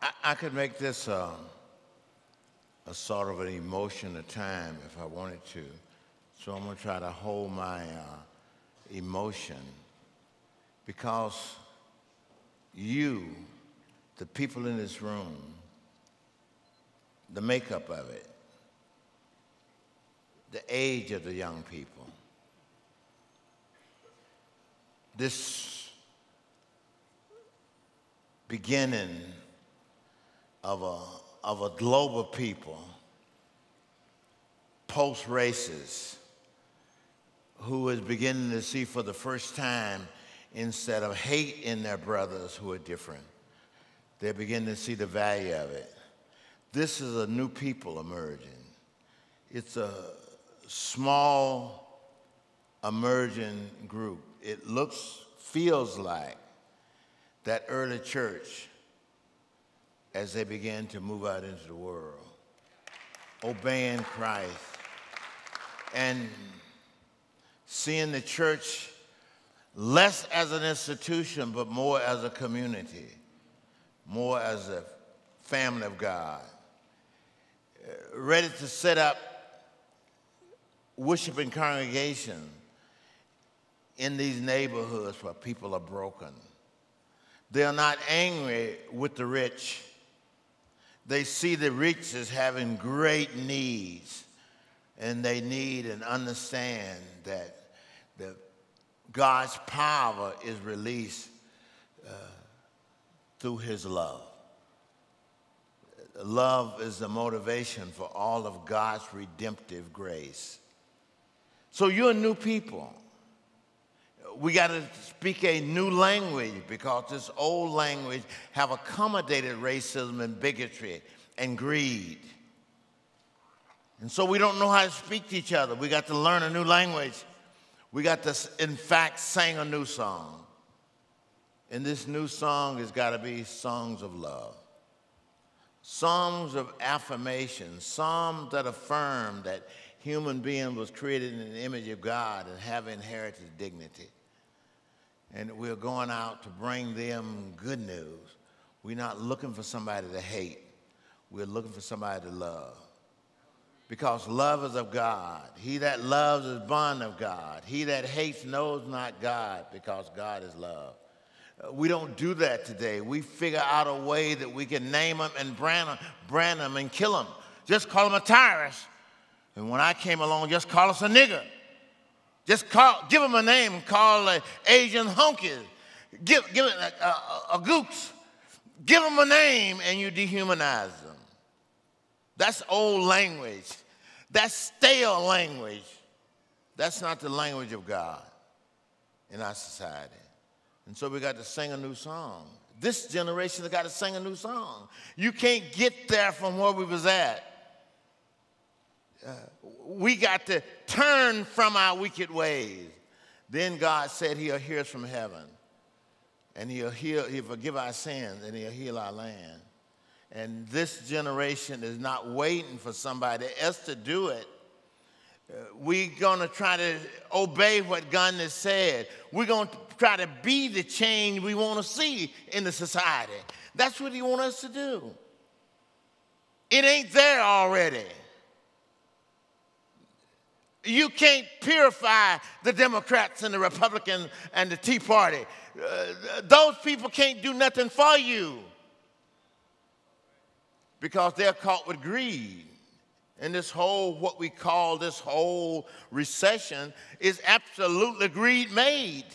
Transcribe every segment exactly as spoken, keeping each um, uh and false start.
I, I could make this uh, a sort of an emotion at time if I wanted to. So I'm going to try to hold my uh, emotion because you, the people in this room, the makeup of it, the age of the young people, this beginning of a, of a global people, post-racist, who is beginning to see for the first time, instead of hate in their brothers who are different, they're beginning to see the value of it. This is a new people emerging. It's a small emerging group. It looks, feels like that early church as they began to move out into the world, obeying Christ and seeing the church less as an institution, but more as a community, more as a family of God, ready to set up worshiping congregations in these neighborhoods where people are broken. They are not angry with the rich. They see the rich as having great needs, and they need and understand that the God's power is released uh, through his love. Love is the motivation for all of God's redemptive grace. So you're a new people. We got to speak a new language because this old language have accommodated racism and bigotry and greed. And so we don't know how to speak to each other. We got to learn a new language. We got to, in fact, sing a new song. And this new song has got to be songs of love. Songs of affirmation, songs that affirm that human being was created in the image of God and have inherited dignity. And we're going out to bring them good news. We're not looking for somebody to hate. We're looking for somebody to love. Because love is of God. He that loves is born of God. He that hates knows not God, because God is love. Uh, we don't do that today. We figure out a way that we can name them and brand them, brand them and kill them. Just call them a terrorist. And when I came along, just call us a nigger. Just call, give them a name, call an Asian honky. Give, give it a, a, a gooks. Give them a name and you dehumanize them. That's old language. That's stale language. That's not the language of God in our society. And so we got to sing a new song. This generation has got to sing a new song. You can't get there from where we was at. Uh, we got to turn from our wicked ways. Then God said he'll hear us from heaven. And he'll, heal, he'll forgive our sins and he'll heal our land. And this generation is not waiting for somebody else to do it. Uh, we're going to try to obey what God has said. We're going to try to be the change we want to see in the society. That's what he wants us to do. It ain't there already. You can't purify the Democrats and the Republicans and the Tea Party. Uh, those people can't do nothing for you, because they're caught with greed. And this whole, what we call this whole recession is absolutely greed made.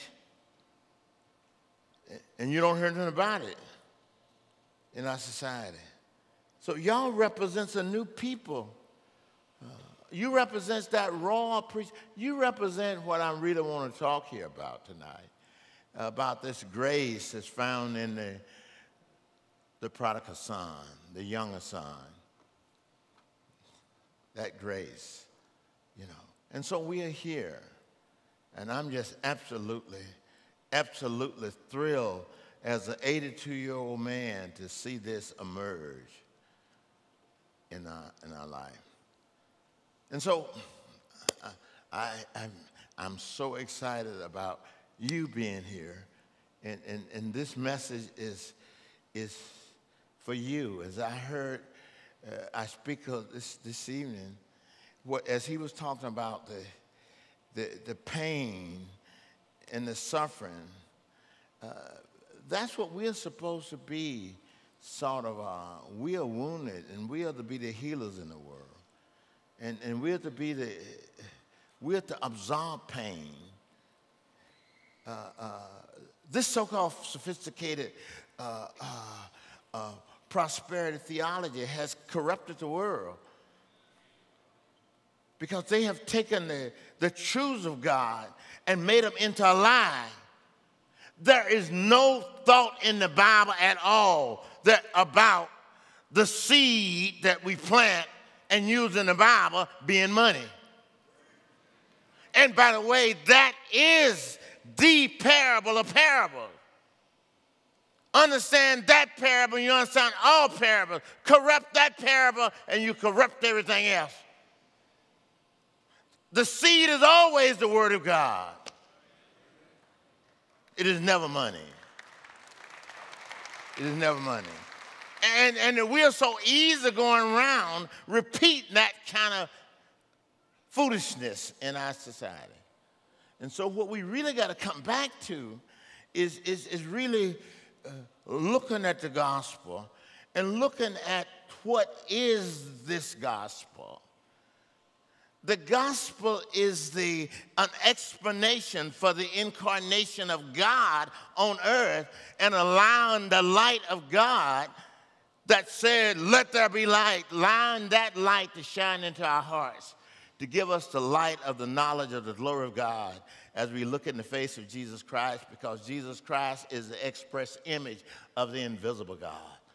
And you don't hear anything about it in our society. So y'all represents a new people. Uh, you represents that raw, pre- you represent what I really want to talk here about tonight, about this grace that's found in the the prodigal son, the younger son, that grace, you know. And so we are here, and I'm just absolutely, absolutely thrilled as an eighty-two-year-old man to see this emerge in our, in our life. And so I, I, I'm, I'm so excited about you being here, and, and, and this message is, is for you. As I heard, uh, I speak of this this evening, what, as he was talking about the, the, the pain and the suffering, uh, that's what we're supposed to be, sort of. Uh, we are wounded, and we are to be the healers in the world. And, and we're to be the, we're to absorb pain. Uh, uh, this so-called sophisticated uh, uh, uh, prosperity theology has corrupted the world because they have taken the, the truths of God and made them into a lie. There is no thought in the Bible at all that about the seed that we plant and use in the Bible being money. And by the way, that is the parable of parables. Understand that parable, you understand all parables. Corrupt that parable, and you corrupt everything else. The seed is always the word of God. It is never money. It is never money. And, and we're so easy going around repeating that kind of foolishness in our society. And so what we really got to come back to is, is, is really uh, looking at the gospel and looking at what is this gospel. The gospel is the, an explanation for the incarnation of God on earth and allowing the light of God that said, let there be light, allowing that light to shine into our hearts, to give us the light of the knowledge of the glory of God as we look in the face of Jesus Christ, because Jesus Christ is the express image of the invisible God.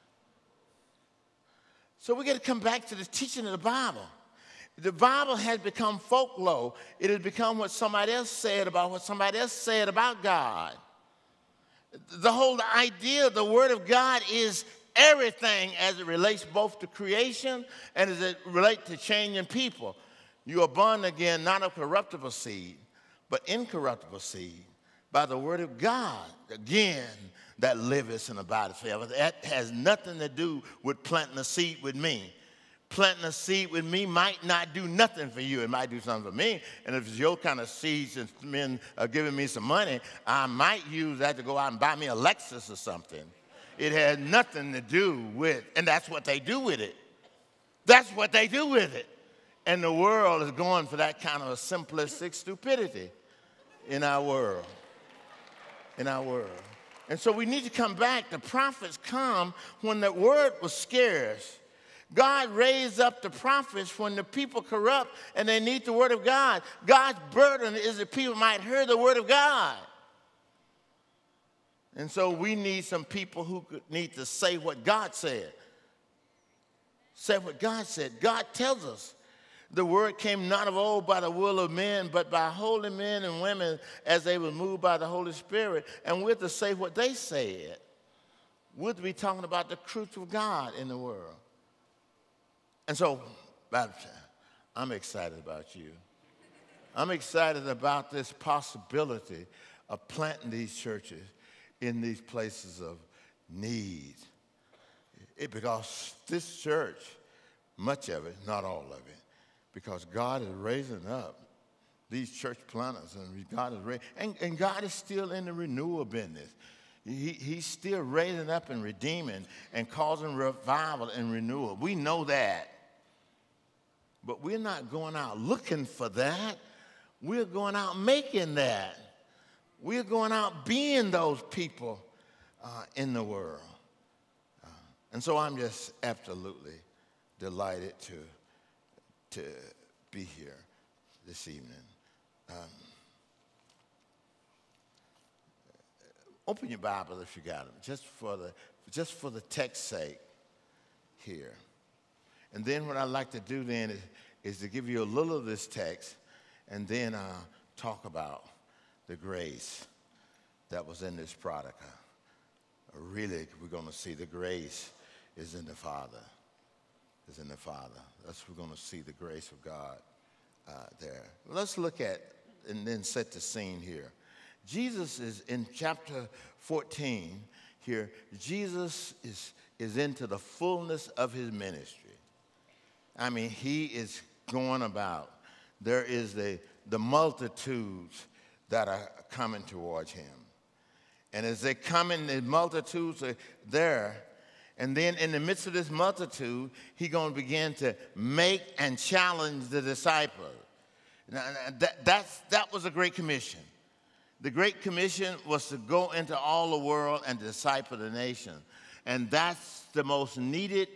So we got to come back to the teaching of the Bible. The Bible has become folklore. It has become what somebody else said about what somebody else said about God. The whole idea of the Word of God is everything as it relates both to creation and as it relates to changing people. You are born again, not of corruptible seed, but incorruptible seed, by the Word of God, again, that liveth and abideth forever. That has nothing to do with planting a seed with me. Planting a seed with me might not do nothing for you. It might do something for me. And if it's your kind of seeds and men are giving me some money, I might use that to go out and buy me a Lexus or something. It has nothing to do with, and that's what they do with it. That's what they do with it. And the world is going for that kind of a simplistic stupidity in our world. In our world. And so we need to come back. The prophets come when the word was scarce. God raised up the prophets when the people corrupt and they need the word of God. God's burden is that people might hear the word of God. And so we need some people who need to say what God said. Say what God said. God tells us the word came not of old by the will of men, but by holy men and women as they were moved by the Holy Spirit. And we're to say what they said. We're to be talking about the truth of God in the world. And so, I'm excited about you. I'm excited about this possibility of planting these churches in these places of need. It, because this church, much of it, not all of it, because God is raising up these church planters, and God is raising, and, and God is still in the renewal business. He, he's still raising up and redeeming and causing revival and renewal. We know that. But we're not going out looking for that. We're going out making that. We're going out being those people uh, in the world. Uh, and so I'm just absolutely delighted to, to be here this evening. Um, open your Bible if you got them, just for the, just for the text's sake here. And then what I'd like to do then is, is to give you a little of this text and then uh, talk about the grace that was in this product. Uh, really, we're going to see the grace is in the Father. Is in the Father. That's we're going to see the grace of God uh, there. Let's look at and then set the scene here. Jesus is in chapter fourteen here. Jesus is is into the fullness of his ministry. I mean, he is going about. There is the, the multitudes that are coming towards him. And as they come in, the multitudes are there. And then in the midst of this multitude, he's going to begin to make and challenge the disciples. Now, that, that's, that was a great commission. The Great Commission was to go into all the world and disciple the nation. And that's the most needed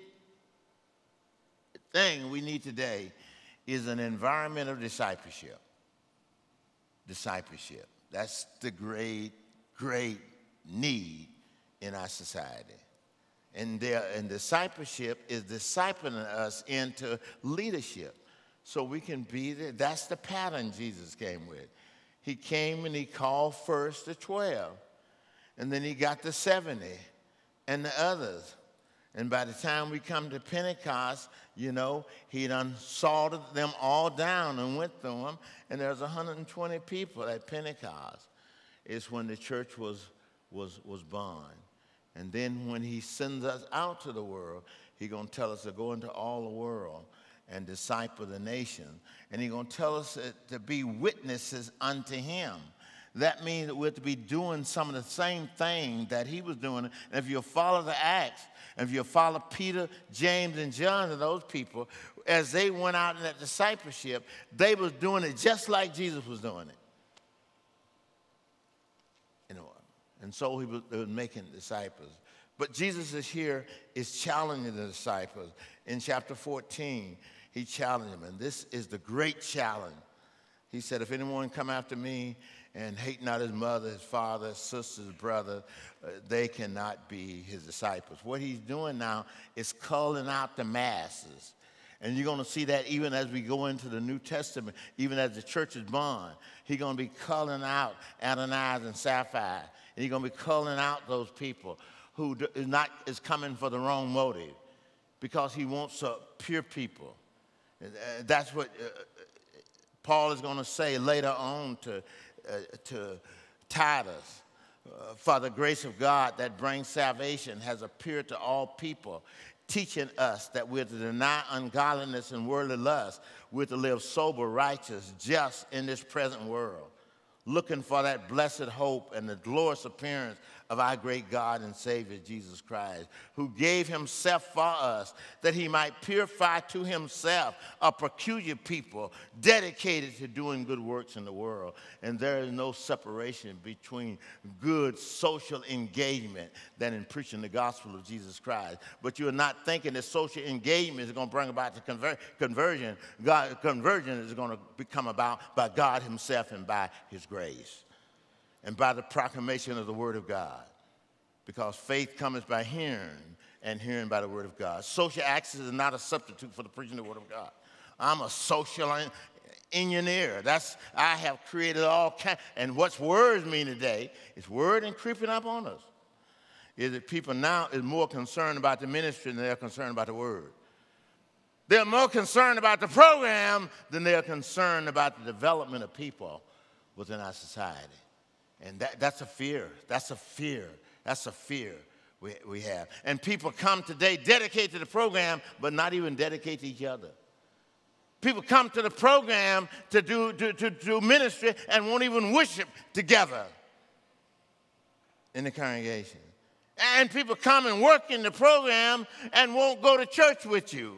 thing we need today, is an environment of discipleship. Discipleship. That's the great, great need in our society. And, there, and discipleship is discipling us into leadership so we can be there. That's the pattern Jesus came with. He came and he called first the twelve, and then he got the seventy and the others. And by the time we come to Pentecost, you know, he done sorted them all down and went through them, and there's one hundred twenty people at Pentecost. It's when the church was, was, was born. And then when he sends us out to the world, he's going to tell us to go into all the world and disciple the nation. And he's going to tell us to be witnesses unto him. That means that we're to be doing some of the same thing that he was doing. And if you follow the Acts, and if you follow Peter, James, and John, and those people, as they went out in that discipleship, they was doing it just like Jesus was doing it. You know, and so he was, they was making disciples. But Jesus is here, is challenging the disciples. In chapter fourteen, he challenged them, and this is the great challenge. He said, if anyone come after me and hate not his mother, his father, his sister, his brother, uh, they cannot be his disciples. What he's doing now is calling out the masses. And you're going to see that even as we go into the New Testament, even as the church is born, he's going to be calling out Ananias and Sapphira. And he's going to be calling out those people who is not is coming for the wrong motive, because he wants a pure people. And that's what uh, Paul is going to say later on to, uh, to Titus. Uh, for the grace of God that brings salvation has appeared to all people, teaching us that we're to deny ungodliness and worldly lust. We're to live sober, righteous, just in this present world, looking for that blessed hope and the glorious appearance of our great God and Savior, Jesus Christ, who gave himself for us that he might purify to himself a peculiar people dedicated to doing good works in the world. And there is no separation between good social engagement than in preaching the gospel of Jesus Christ. But you're not thinking that social engagement is going to bring about the conver- conversion. God, conversion is going to become about by God himself and by his grace, and by the proclamation of the word of God. Because faith comes by hearing, and hearing by the word of God. Social access is not a substitute for the preaching of the word of God. I'm a social engineer. That's, I have created all kinds. And what's words mean today is word and creeping up on us. Is that people now is more concerned about the ministry than they're concerned about the word. They're more concerned about the program than they're concerned about the development of people within our society. And that, that's a fear. That's a fear. That's a fear we, we have. And people come today dedicated to the program, but not even dedicated to each other. People come to the program to do, to, to, to do ministry and won't even worship together in the congregation. And people come and work in the program and won't go to church with you.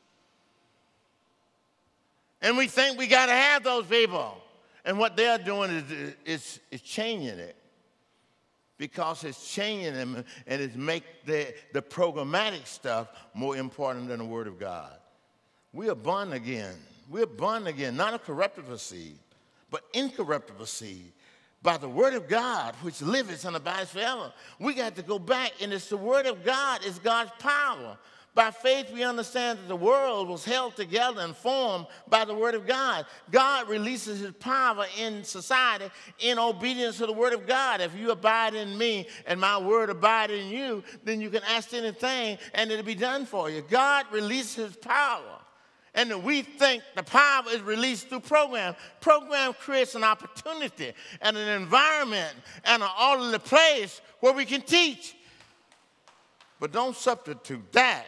And we think we got to have those people. And what they're doing is, is, is changing it, because it's changing them and it's make the, the programmatic stuff more important than the word of God. We are born again. We're born again, not a corruptible seed, but incorruptible seed, by the word of God, which liveth and abides forever. We got to go back, and it's the word of God. It's God's power. By faith, we understand that the world was held together and formed by the word of God. God releases his power in society in obedience to the word of God. If you abide in me and my word abide in you, then you can ask anything and it'll be done for you. God releases his power. And we think the power is released through program. Program creates an opportunity and an environment and an orderly place where we can teach. But don't substitute that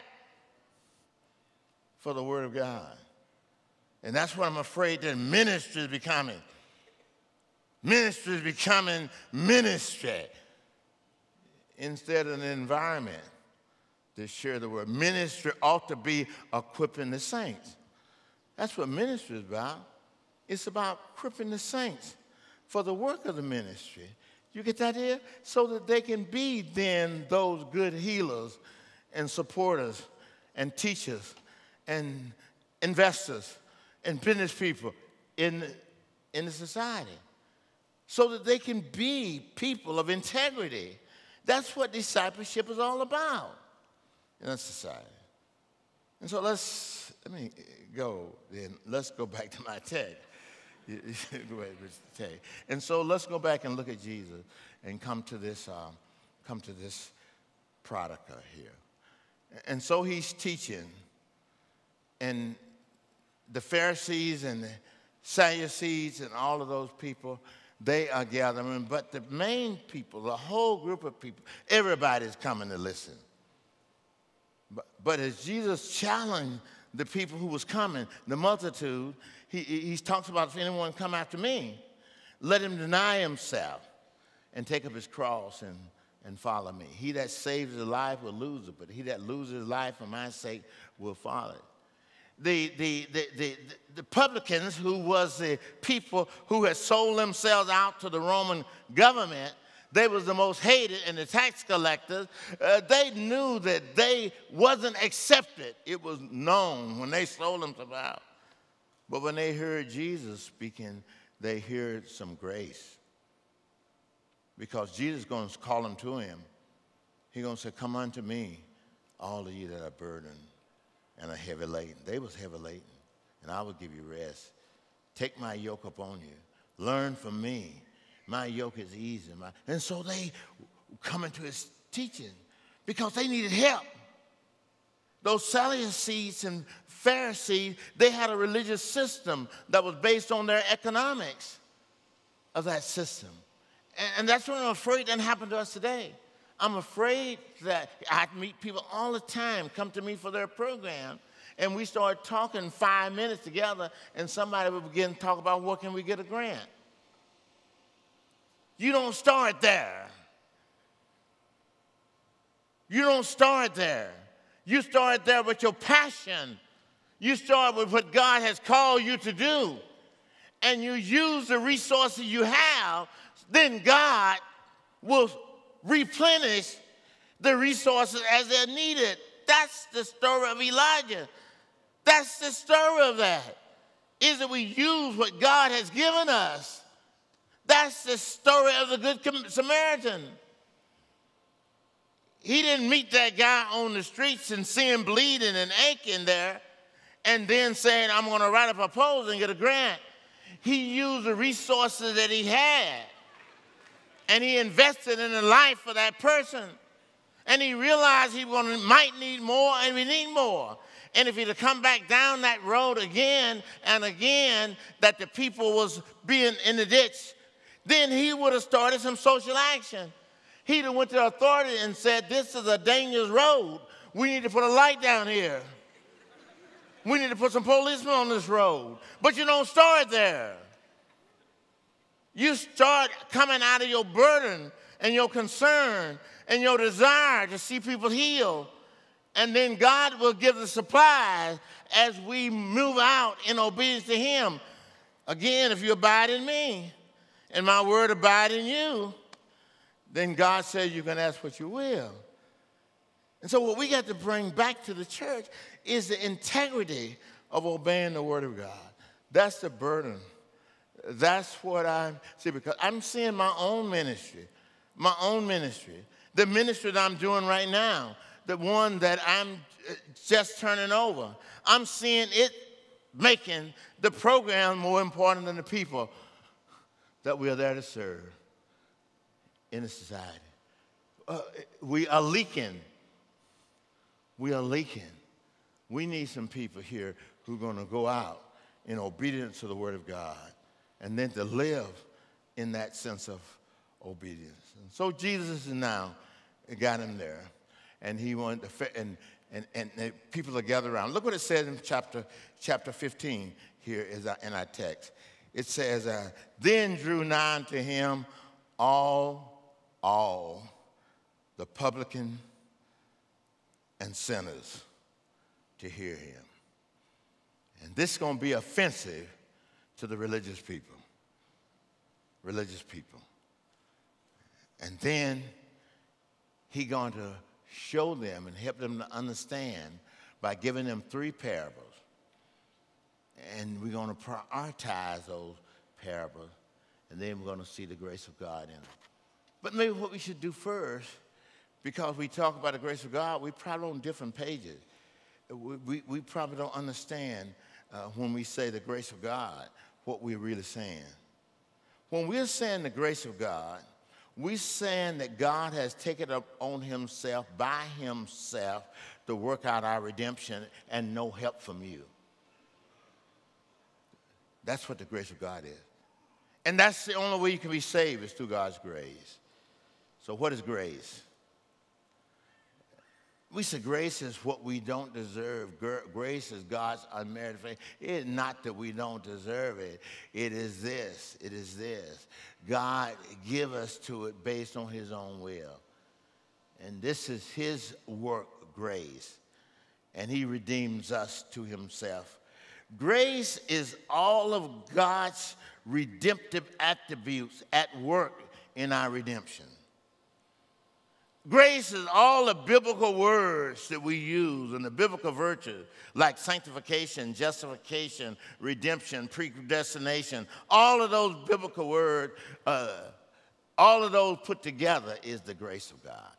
for the Word of God. And that's what I'm afraid that ministry is becoming. Ministry is becoming ministry instead of an environment to share the word. Ministry ought to be equipping the saints. That's what ministry is about. It's about equipping the saints for the work of the ministry. You get that here? So that they can be then those good healers and supporters and teachers and investors and business people in, in the society. So that they can be people of integrity. That's what discipleship is all about in a society. And so let's, let me go then. Let's go back to my text. Go ahead, Mister Tay. And so let's go back and look at Jesus and come to this, um, come to this product here. And so he's teaching, and the Pharisees and the Sadducees and all of those people, they are gathering, but the main people, the whole group of people, everybody's coming to listen. But, but as Jesus challenged the people who was coming, the multitude, he, he talks about, if anyone come after me, let him deny himself and take up his cross and, and follow me. He that saves his life will lose it, but he that loses his life for my sake will follow it. The, the, the, the, the publicans, who was the people who had sold themselves out to the Roman government, they was the most hated, and the tax collectors, uh, they knew that they wasn't accepted. It was known when they sold themselves out. But when they heard Jesus speaking, they heard some grace. Because Jesus is going to call them to him. He's going to say, come unto me, all of you that are burdened and are heavy laden. They was heavy laden, and I will give you rest. Take my yoke upon you. Learn from me. My yoke is easy. My... And so they come into his teaching because they needed help. Those Sadducees and Pharisees, they had a religious system that was based on their economics of that system. And, and that's what I'm afraid doesn't happen to us today. I'm afraid that I meet people all the time, come to me for their program, and we start talking five minutes together, and somebody will begin to talk about where can we get a grant. You don't start there. You don't start there. You start there with your passion. You start with what God has called you to do, and you use the resources you have, then God will replenish the resources as they're needed. That's the story of Elijah. That's the story of that, is that we use what God has given us. That's the story of the Good Samaritan. He didn't meet that guy on the streets and see him bleeding and aching there and then saying, I'm going to write a proposal and get a grant. He used the resources that he had, and he invested in the life of that person. And he realized he gonna, might need more, and we need more. And if he'd have come back down that road again and again, that the people was being in the ditch, then he would have started some social action. He'd have went to the authority and said, this is a dangerous road. We need to put a light down here. We need to put some policemen on this road. But you don't start there. You start coming out of your burden and your concern and your desire to see people healed. And then God will give the supplies as we move out in obedience to him. Again, if you abide in me and my word abide in you, then God says you can ask what you will. And so what we got to bring back to the church is the integrity of obeying the word of God. That's the burden. That's what I see, because I'm seeing my own ministry, my own ministry, the ministry that I'm doing right now, the one that I'm just turning over. I'm seeing it making the program more important than the people that we are there to serve in the society. Uh, we are leaking. We are leaking. We need some people here who are going to go out in obedience to the word of God, and then to live in that sense of obedience. And so Jesus is now got him there. and he wanted to, and, and, and, and people are gathered around. Look what it says in chapter, chapter fifteen here is our, in our text. It says, uh, then drew nigh unto him all, all the publican and sinners to hear him. And this is going to be offensive to the religious people. Religious people. And then he going to show them and help them to understand by giving them three parables. And we're going to prioritize those parables, and then we're going to see the grace of God in them. But maybe what we should do first, because we talk about the grace of God, we're probably on different pages. We, we, we probably don't understand uh, when we say the grace of God, what we're really saying. When we're saying the grace of God, we're saying that God has taken up on himself, by himself, to work out our redemption and no help from you. That's what the grace of God is. And that's the only way you can be saved is through God's grace. So what is grace? We say grace is what we don't deserve. Grace is God's unmerited favor. It is not that we don't deserve it. It is this. It is this. God give us to it based on his own will. And this is his work, grace. And he redeems us to himself. Grace is all of God's redemptive attributes at work in our redemption. Grace is all the biblical words that we use and the biblical virtues like sanctification, justification, redemption, predestination. All of those biblical words, uh, all of those put together is the grace of God.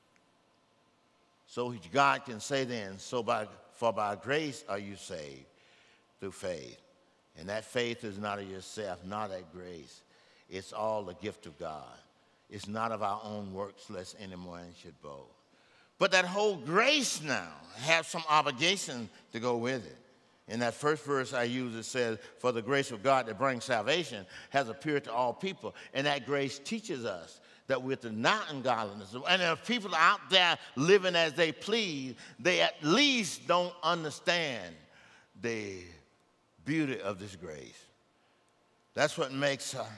So God can say then, so by, for by grace are you saved through faith. And that faith is not of yourself, not that grace. It's all the gift of God. It's not of our own works, lest any man should boast. But that whole grace now has some obligation to go with it. In that first verse I use, it says, for the grace of God that brings salvation has appeared to all people. And that grace teaches us that we're to not ungodliness. And if people are out there living as they please, they at least don't understand the beauty of this grace. That's what makes uh,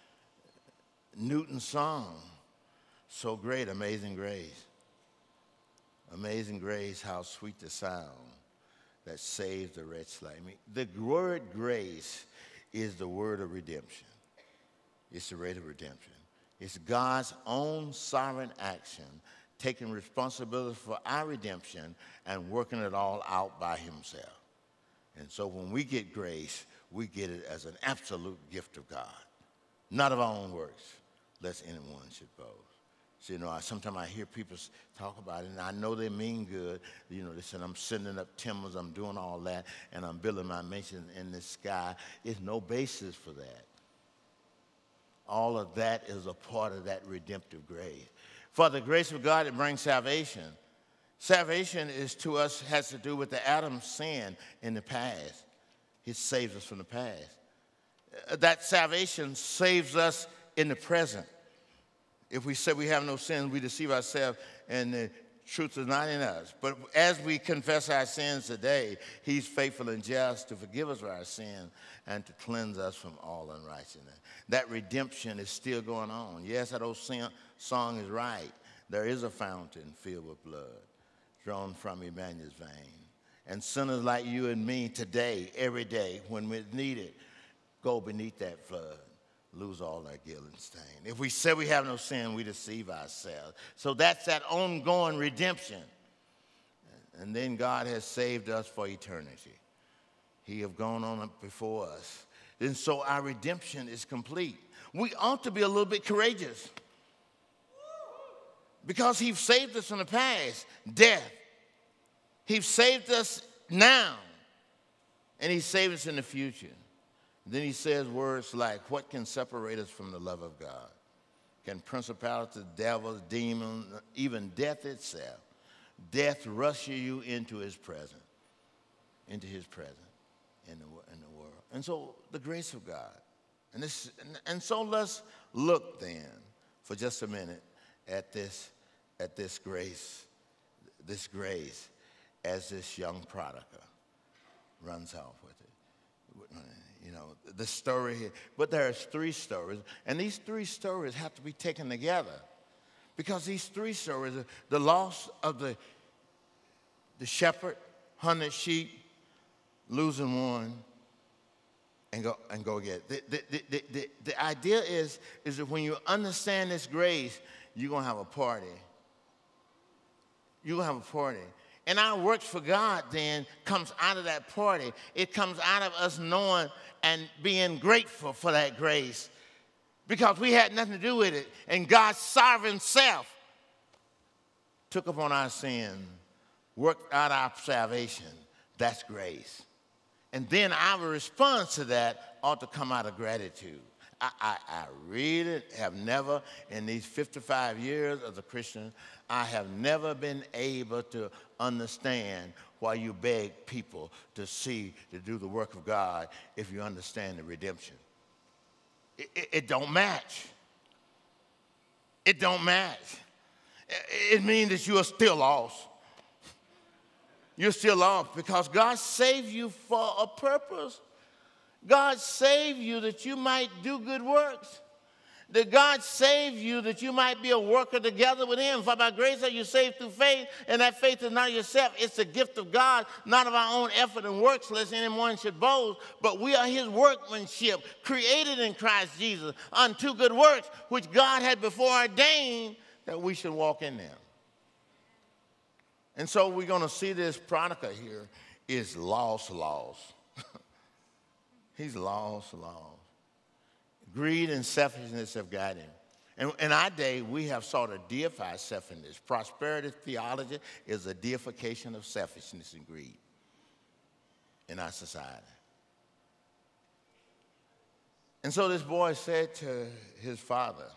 Newton's song so great, Amazing Grace. Amazing grace, how sweet the sound that saves the wretch like me. The word grace is the word of redemption. It's the rate of redemption. It's God's own sovereign action, taking responsibility for our redemption and working it all out by himself. And so when we get grace, we get it as an absolute gift of God, not of our own works, lest anyone should boast. So, you know, I, sometimes I hear people talk about it, and I know they mean good. You know, they said, I'm sending up timbers, I'm doing all that, and I'm building my mansion in the sky. There's no basis for that. All of that is a part of that redemptive grace. For the grace of God that brings salvation. Salvation is to us, has to do with the Adam's sin in the past. It saves us from the past. That salvation saves us in the present. If we say we have no sin, we deceive ourselves, and the truth is not in us. But as we confess our sins today, he's faithful and just to forgive us of our sin and to cleanse us from all unrighteousness. That redemption is still going on. Yes, that old song is right. There is a fountain filled with blood drawn from Emmanuel's vein. And sinners like you and me today, every day, when we need it, go beneath that flood. Lose all our guilt and stain. If we say we have no sin, we deceive ourselves. So that's that ongoing redemption. And then God has saved us for eternity. He have gone on up before us. And so our redemption is complete. We ought to be a little bit courageous. Because he's saved us from the past, death. He's saved us now. And he saved us in the future. Then he says words like, what can separate us from the love of God? Can principalities, devils, demons, even death itself, death rush you into his presence, into his presence in the, in the world. And so the grace of God. And, this, and, and so let's look then for just a minute at this, at this grace this grace as this young prodigal runs off with it. You know, the story here. But there's three stories, and these three stories have to be taken together because these three stories, the loss of the, the shepherd, hundred sheep, losing one, and go and go get it. The, the, the, the, the idea is, is that when you understand this grace, you're going to have a party. You're going to have a party. And our works for God then comes out of that party. It comes out of us knowing and being grateful for that grace because we had nothing to do with it. And God's sovereign self took upon our sin, worked out our salvation. That's grace. And then our response to that ought to come out of gratitude. I, I, I really have never, in these fifty-five years as a Christian, I have never been able to understand why you beg people to see, to do the work of God if you understand the redemption. It, it, it don't match. It don't match. It, it means that you are still lost. You're still lost because God saved you for a purpose. God saved you that you might do good works. That God saved you that you might be a worker together with him. For by grace are you saved through faith, and that faith is not yourself. It's a gift of God, not of our own effort and works, lest anyone should boast. But we are his workmanship, created in Christ Jesus, unto good works, which God had before ordained that we should walk in them. And so we're going to see this prodigal here is lost, lost. He's lost, lost. Greed and selfishness have got him. And in our day, we have sought to deify selfishness. Prosperity theology is a deification of selfishness and greed in our society. And so this boy said to his father,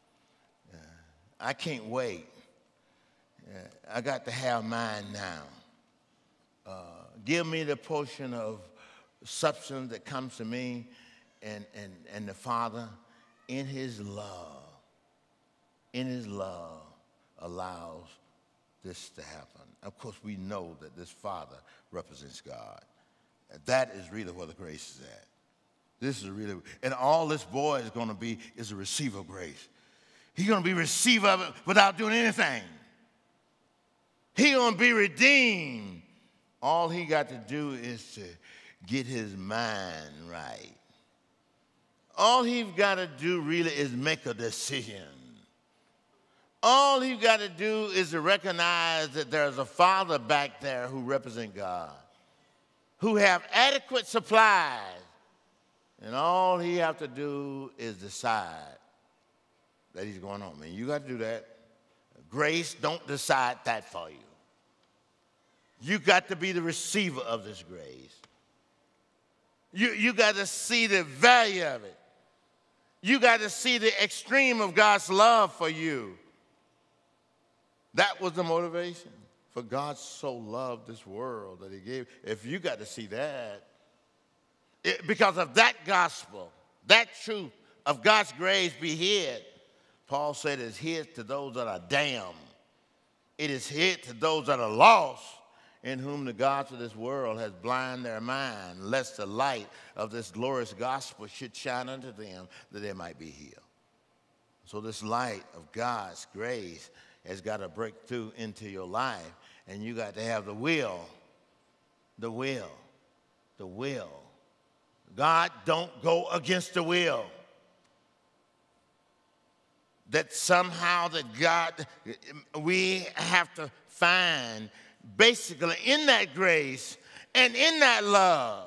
I can't wait. I got to have mine now. Uh, give me the portion of substance that comes to me. And, and, and the Father, in his love, in his love, allows this to happen. Of course, we know that this Father represents God. That is really where the grace is at. This is really, and all this boy is going to be is a receiver of grace. He's going to be a receiver of it without doing anything. He's going to be redeemed. All he got to do is to get his mind right. All he's got to do really is make a decision. All he's got to do is to recognize that there's a Father back there who represents God, who have adequate supplies. And all he have to do is decide that he's going home. And you got to do that. Grace don't decide that for you. You got to be the receiver of this grace. You, you got to see the value of it. You got to see the extreme of God's love for you. That was the motivation. For God so loved this world that he gave. If you got to see that, it, because of that gospel, that truth of God's grace be hid, Paul said it's hid to those that are damned. It is hid to those that are lost, in whom the gods of this world has blinded their mind, lest the light of this glorious gospel should shine unto them, that they might be healed. So this light of God's grace has got to break through into your life, and you got to have the will, the will, the will. God don't go against the will. That somehow that God, we have to find basically in that grace and in that love,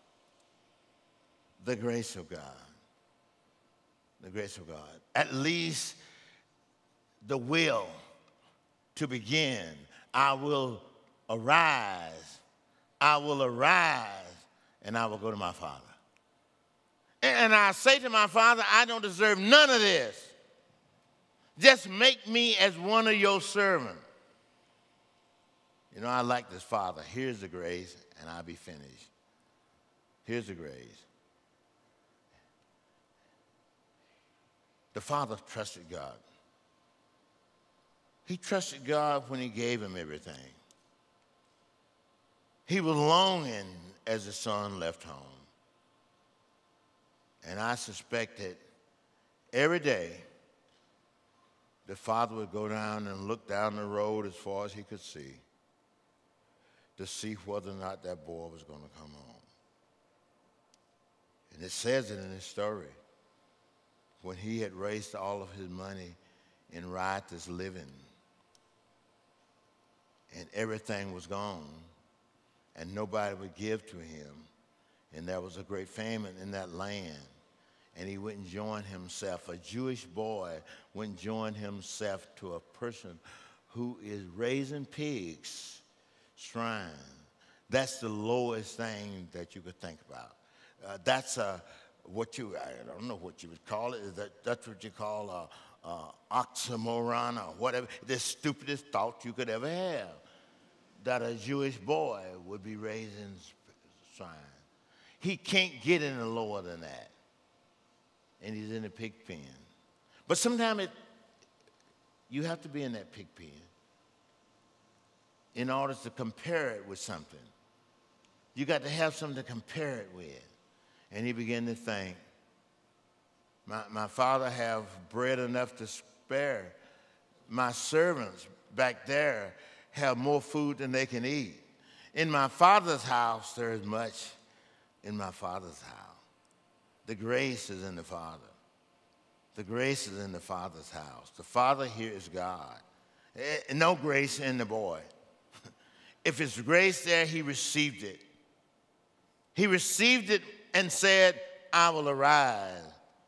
the grace of God. The grace of God. At least the will to begin. I will arise. I will arise and I will go to my Father. And I say to my Father, I don't deserve none of this. Just make me as one of your servants. You know, I like this, Father. Here's the grace, and I'll be finished. Here's the grace. The Father trusted God. He trusted God when he gave him everything. He was longing as the son left home. And I suspect that every day the father would go down and look down the road as far as he could see to see whether or not that boy was going to come home. And it says it in his story. When he had raised all of his money in riotous living and everything was gone and nobody would give to him, and there was a great famine in that land, and he wouldn't join himself, a Jewish boy wouldn't join himself to a person who is raising pigs, shrine. That's the lowest thing that you could think about. Uh, that's a, what you, I don't know what you would call it. Is that, that's what you call a, a oxymoron or whatever. The stupidest thought you could ever have, that a Jewish boy would be raising swine. He can't get any lower than that. And he's in a pig pen. But sometimes it, you have to be in that pig pen in order to compare it with something. You got to have something to compare it with. And he began to think, my, my father have bread enough to spare. My servants back there have more food than they can eat. In my father's house, there is much in my father's house. The grace is in the Father. The grace is in the Father's house. The Father here is God. No grace in the boy. If it's grace there, he received it. He received it and said, I will arise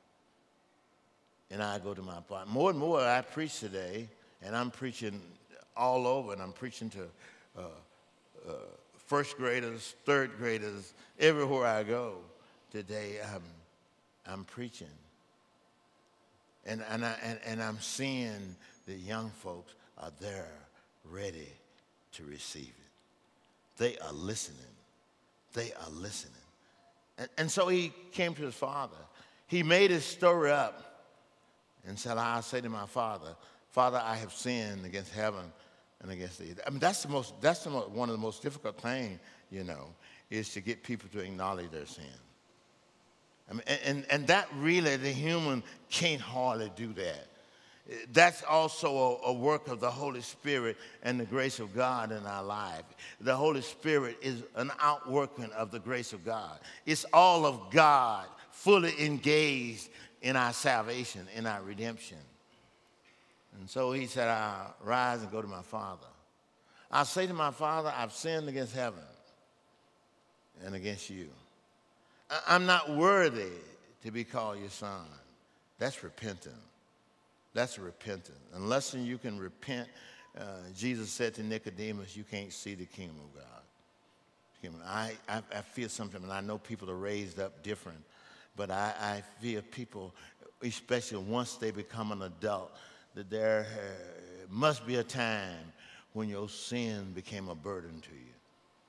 and I go to my Father. More and more I preach today, and I'm preaching all over, and I'm preaching to uh, uh, first graders, third graders, everywhere I go today. I'm, I'm preaching. And, and, I, and, and I'm seeing the young folks are there ready to receive it. They are listening. They are listening. And, and so he came to his father. He made his story up and said, I'll say to my father, Father, I have sinned against heaven and against thee. I mean, that's the most, that's the most, one of the most difficult things, you know, is to get people to acknowledge their sin. I mean, and, and that really, the human can't hardly do that. That's also a, a work of the Holy Spirit and the grace of God in our life. The Holy Spirit is an outworking of the grace of God. It's all of God fully engaged in our salvation, in our redemption. And so he said, I'll rise and go to my father. I'll say to my father, I've sinned against heaven and against you. I'm not worthy to be called your son. That's repentant. That's repentance. Unless you can repent, uh, Jesus said to Nicodemus, you can't see the kingdom of God. I, I, I feel something, and I know people are raised up different, but I, I feel people, especially once they become an adult, that there uh, must be a time when your sin became a burden to you.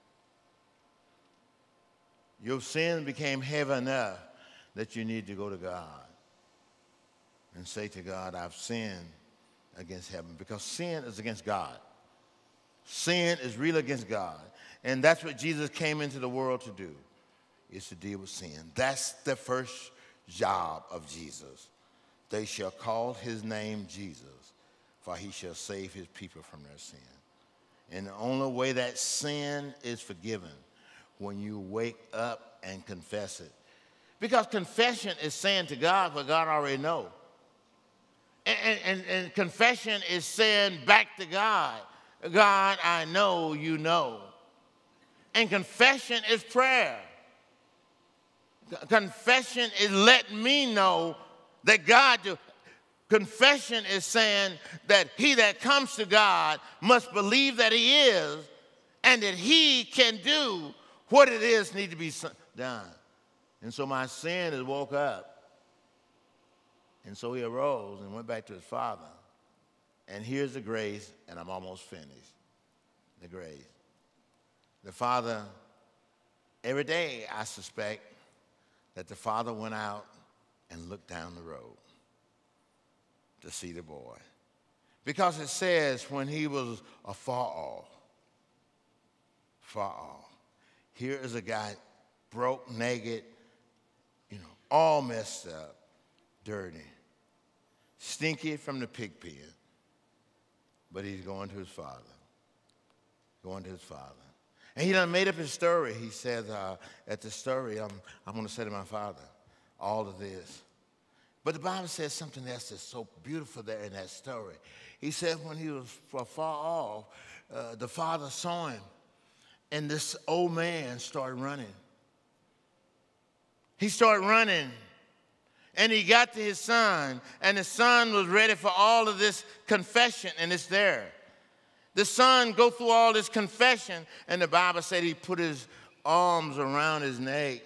Your sin became heavy enough that you need to go to God and say to God, I've sinned against heaven, because sin is against God. Sin is real against God. And that's what Jesus came into the world to do, is to deal with sin. That's the first job of Jesus. They shall call his name Jesus, for he shall save his people from their sin. And the only way that sin is forgiven, when you wake up and confess it. Because confession is saying to God what God already knows. And, and, and confession is saying back to God, God, I know you know. And confession is prayer. Confession is letting me know that God do. Confession is saying that he that comes to God must believe that he is and that he can do what it is need to be done. And so my sin is woke up. And so he arose and went back to his father. And here's the grace, and I'm almost finished. The grace. The father, every day I suspect that the father went out and looked down the road to see the boy. Because it says when he was afar off, far off. Here is a guy broke, naked, you know, all messed up, dirty, stinky from the pig pen, but he's going to his father, going to his father. And he done made up his story. He says uh, at the story, I'm, I'm going to say to my father all of this. But the Bible says something else that's so beautiful there in that story. He said when he was far off, uh, the father saw him, and this old man started running. He started running, and he got to his son, and the son was ready for all of this confession, and it's there. The son go through all this confession, and the Bible said he put his arms around his neck.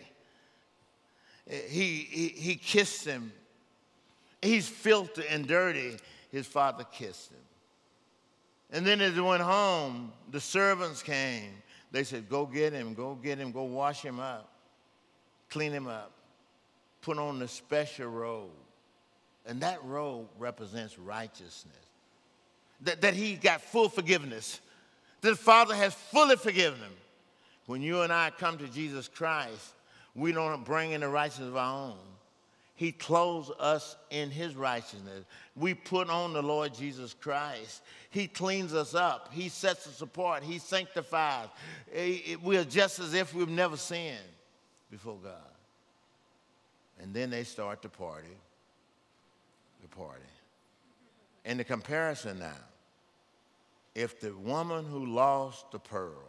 He, he, he kissed him. He's filthy and dirty. His father kissed him. And then as he went home, the servants came. They said, go get him, go get him, go wash him up, clean him up, put on the special robe. And that robe represents righteousness. That, that he got full forgiveness. That the Father has fully forgiven him. When you and I come to Jesus Christ, we don't bring in the righteousness of our own. He clothes us in his righteousness. We put on the Lord Jesus Christ. He cleans us up. He sets us apart. He sanctifies. We are just as if we've never sinned before God. And then they start the party. The party. And the comparison now. If the woman who lost the pearl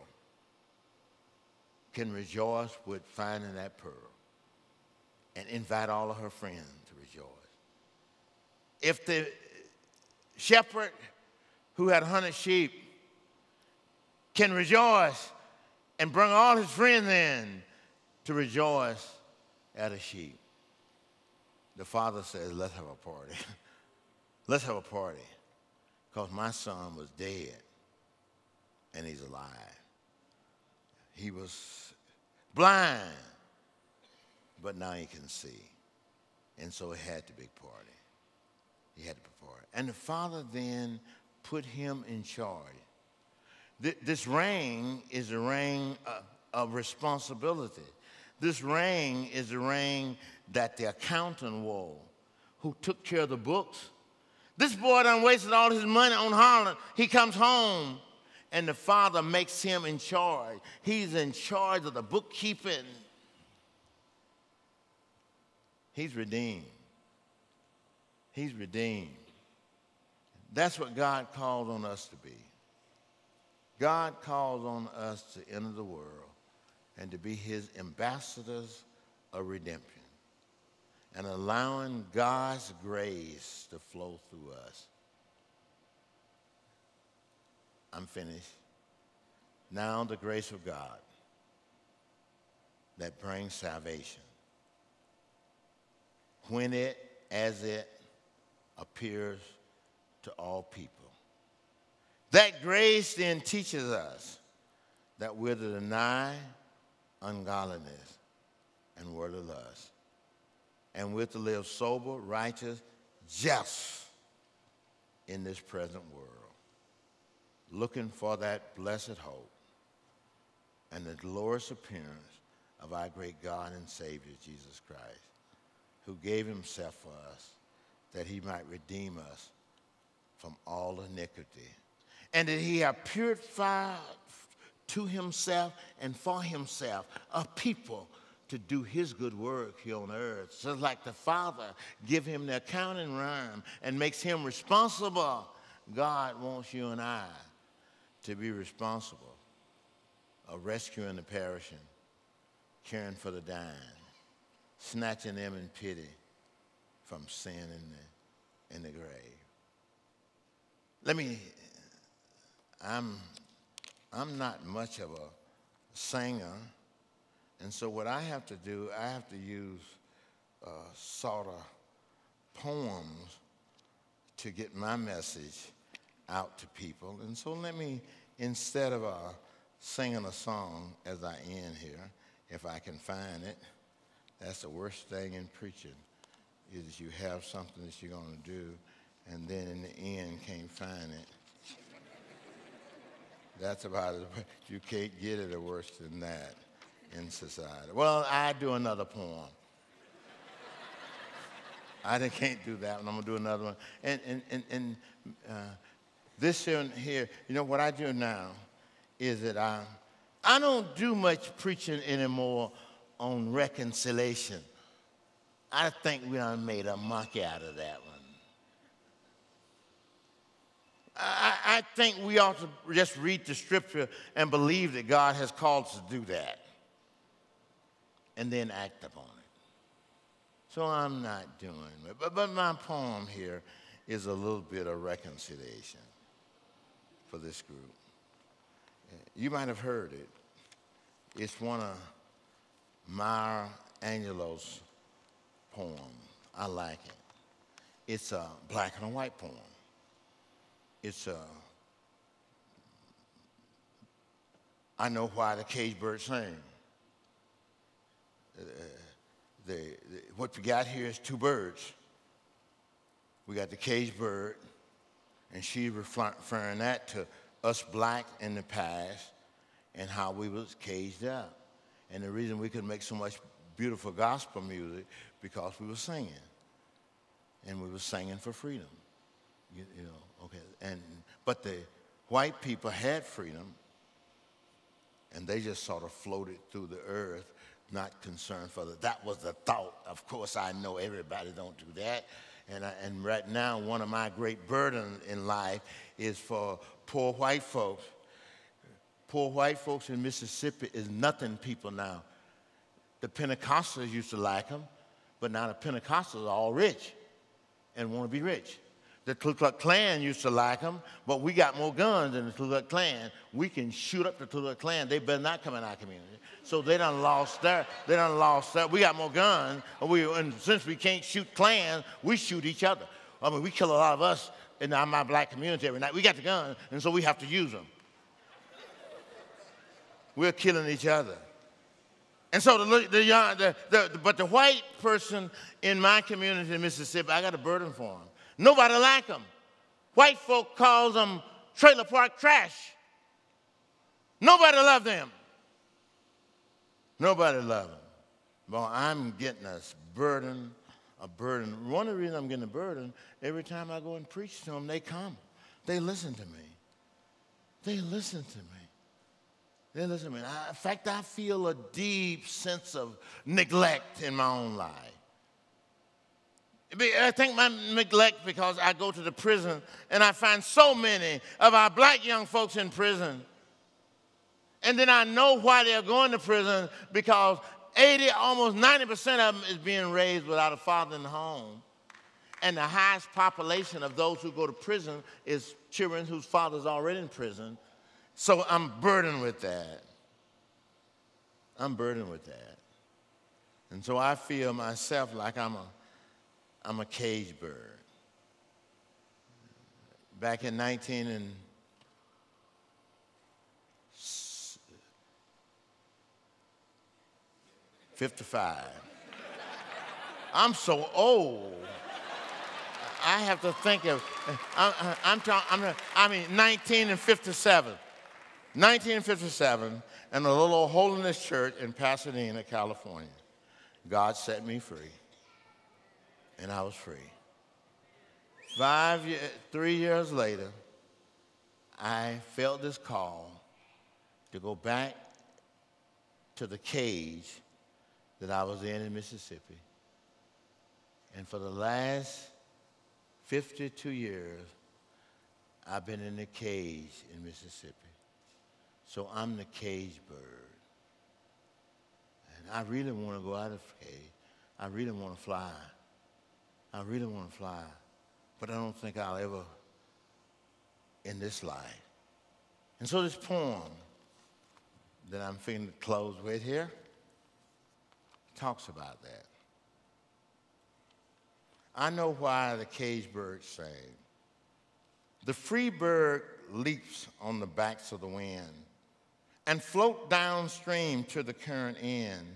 can rejoice with finding that pearl, and invite all of her friends to rejoice. If the shepherd who had a hundred sheep can rejoice and bring all his friends in to rejoice at a sheep, the father says, let's have a party. Let's have a party, because my son was dead and he's alive. He was blind, but now he can see. And so he had the big party. He had the big party. And the father then put him in charge. Th- this ring is a ring uh, of responsibility. This ring is a ring that the accountant wore, who took care of the books. This boy done wasted all his money on Holland. He comes home, and the father makes him in charge. He's in charge of the bookkeeping. He's redeemed. He's redeemed. That's what God calls on us to be. God calls on us to enter the world and to be his ambassadors of redemption and allowing God's grace to flow through us. I'm finished. Now the grace of God that brings salvation, when it, as it appears to all people. That grace then teaches us that we're to deny ungodliness and worldly lust, and we're to live sober, righteous, just in this present world, looking for that blessed hope and the glorious appearance of our great God and Savior, Jesus Christ, who gave himself for us, that he might redeem us from all iniquity, and that he have purified to himself and for himself a people to do his good work here on earth. Just like the Father give him the accounting realm and makes him responsible, God wants you and I to be responsible of rescuing the perishing, caring for the dying, snatching them in pity from sin in the, in the grave. Let me, I'm, I'm not much of a singer, and so what I have to do, I have to use uh, sort of poems to get my message out to people. And so let me, instead of uh, singing a song as I end here, if I can find it, that's the worst thing in preaching, is you have something that you're going to do and then in the end can't find it. That's about it. You can't get it worse than that in society. Well, I do another poem. I can't do that one. I'm going to do another one. And, and, and, and uh, this here, here, you know, what I do now is that I, I don't do much preaching anymore on reconciliation. I think we done made a monkey out of that one. I, I think we ought to just read the scripture and believe that God has called us to do that and then act upon it. So I'm not doing it. But, but my poem here is a little bit of reconciliation for this group. You might have heard it. It's one of Maya Angelou's poems. I like it. It's a black and a white poem. It's a, I know why the cage birds sing. Uh, the, the, what we got here is two birds. We got the cage bird, and she referring that to us black in the past and how we was caged up. And the reason we could make so much beautiful gospel music because we were singing. And we were singing for freedom. You, you know, okay. And, but the white people had freedom, and they just sort of floated through the earth, not concerned for the, that was the thought. Of course, I know everybody don't do that. And, I, and right now, one of my great burdens in life is for poor white folks. Poor white folks in Mississippi is nothing people now. The Pentecostals used to like them, but now the Pentecostals are all rich and want to be rich. The Ku Klux Klan used to like them, but we got more guns than the Ku Klux Klan. We can shoot up the Ku Klux Klan. They better not come in our community. So they done lost their, they done lost their, we got more guns, and, we, and since we can't shoot Klans, we shoot each other. I mean, we kill a lot of us in our, my black community every night. We got the guns, and so we have to use them. We're killing each other. And so the, the, young, the, the, but the white person in my community in Mississippi, I got a burden for them. Nobody like them. White folk calls them trailer park trash. Nobody love them. Nobody love them. Well, I'm getting a burden, a burden. One of the reasons I'm getting a burden, every time I go and preach to them, they come. They listen to me. They listen to me. They listen to me. I, in fact, I feel a deep sense of neglect in my own life. I think my neglect because I go to the prison and I find so many of our black young folks in prison. And then I know why they're going to prison because eighty, almost ninety percent of them is being raised without a father in the home. And the highest population of those who go to prison is children whose father's already in prison. So I'm burdened with that. I'm burdened with that. And so I feel myself like I'm a, I'm a cage bird. Back in nineteen fifty-five, I'm so old. I have to think of, I, I'm talking, I'm, I mean, nineteen fifty-seven. nineteen fifty-seven, in a little holiness church in Pasadena, California. God set me free, and I was free. Five years, three years later, I felt this call to go back to the cage that I was in in Mississippi. And for the last fifty-two years, I've been in the cage in Mississippi. So I'm the cage bird. And I really want to go out of the cage. I really want to fly. I really want to fly. But I don't think I'll ever in this life. And so this poem that I'm finna close with here talks about that. I know why the cage birds sing. The free bird leaps on the backs of the wind and float downstream to the current end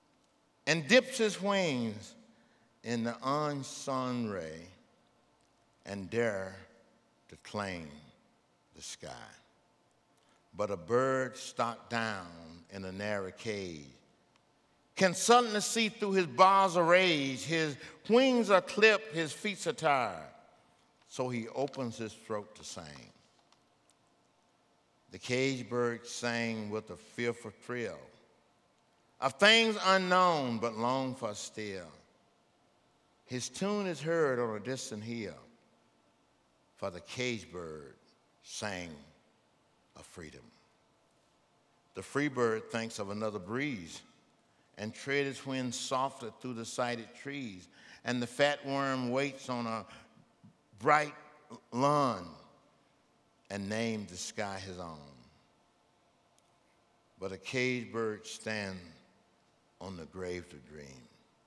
and dips his wings in the unsung ray and dare to claim the sky. But a bird stuck down in a narrow cage can suddenly see through his bars of rage. His wings are clipped, his feet are tired, so he opens his throat to sing. The cage bird sang with a fearful thrill of things unknown but longed for still. His tune is heard on a distant hill, for the cage bird sang of freedom. The free bird thinks of another breeze and treads his wings softly through the sighted trees, and the fat worm waits on a bright lawn and names the sky his own. But a caged bird stands on the grave to dream.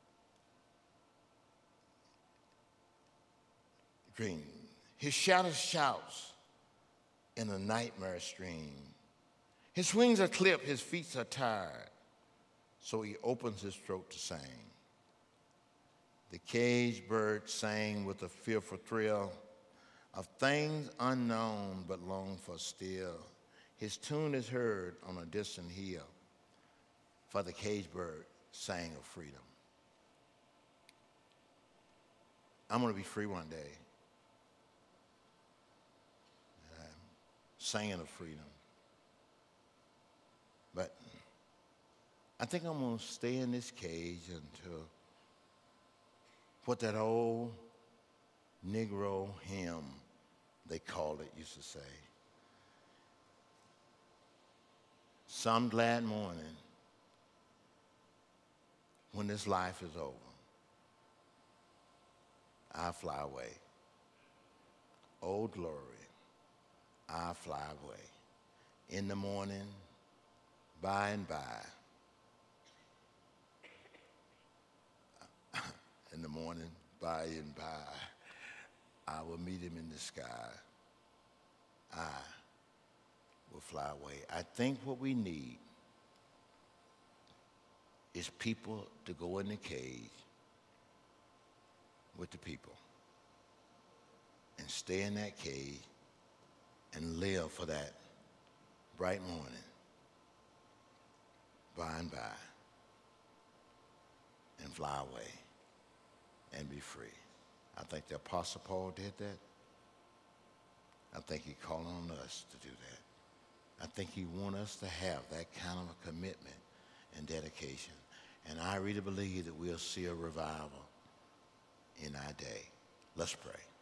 Dream. His shadow shouts in a nightmare stream. His wings are clipped, his feet are tired, so he opens his throat to sing. The caged bird sang with a fearful thrill of things unknown but longed for still. His tune is heard on a distant hill, for the caged bird sang of freedom. I'm going to be free one day. And I'm singing of freedom. But I think I'm going to stay in this cage until what that old Negro hymn, they called it, used to say. Some glad morning when this life is over, I fly away. Oh, glory, I fly away. In the morning, by and by, in the morning, by and by, I will meet him in the sky. I will fly away. I think what we need is people to go in the cage with the people and stay in that cage and live for that bright morning, by and by, and fly away and be free. I think the Apostle Paul did that. I think he called on us to do that. I think he wants us to have that kind of a commitment and dedication. And I really believe that we'll see a revival in our day. Let's pray.